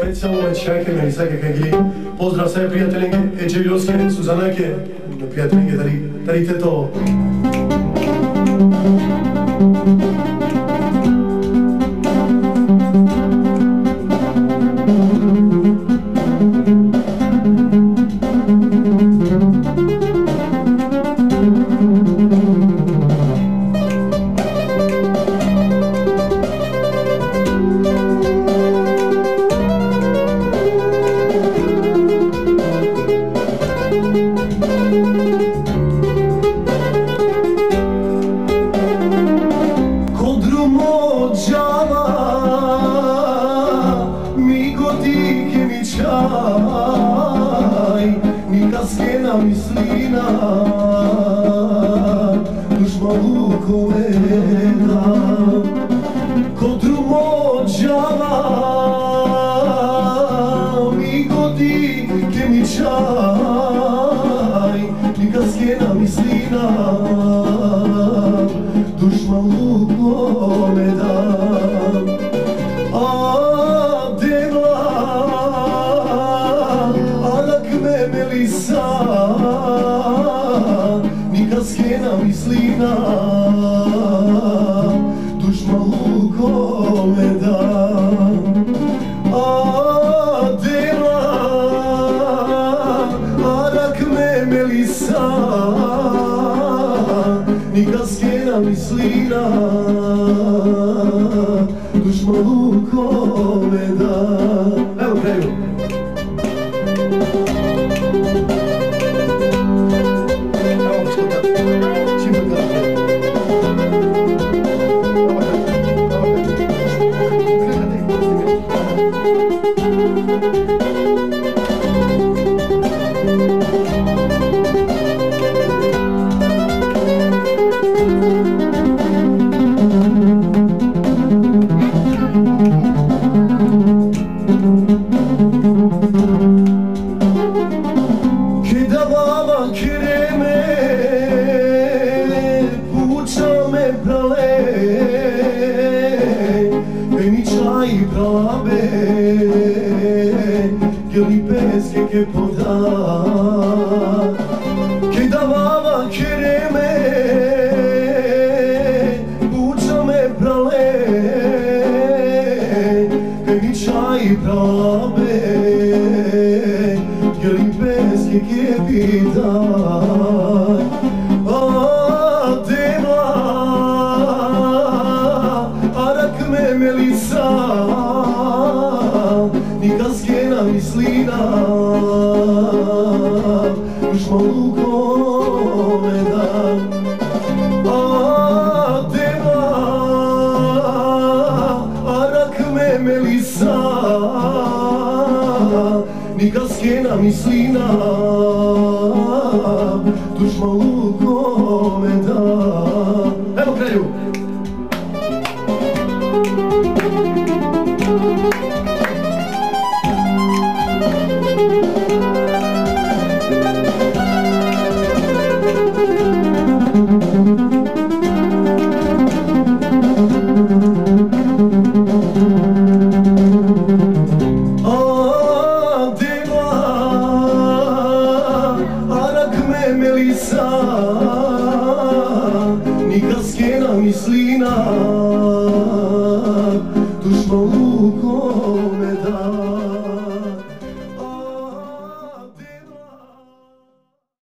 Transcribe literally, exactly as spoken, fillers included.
specijalno večerke meni svake kegli. Pozdrav sve prijateljinke, Eđe Ljoske, Suzanake, prijateljinke, darite to. Skena mislina dušma lukometa kod rumođava mi godi kemičaj nika skena mislina dušma lukometa nika skena mislina dušma lukomeda a dela arak me melisa nika skena mislina dušma lukomeda. Evo kraju. I brave Geli peske che poda Che davava kereme Buča me prale Che mi čaj brave Geli peske che pita Melisa nika skena mislina dušma lukomeda a deva arak me melisa nika skena mislina dušma lukomeda. Evo kraju.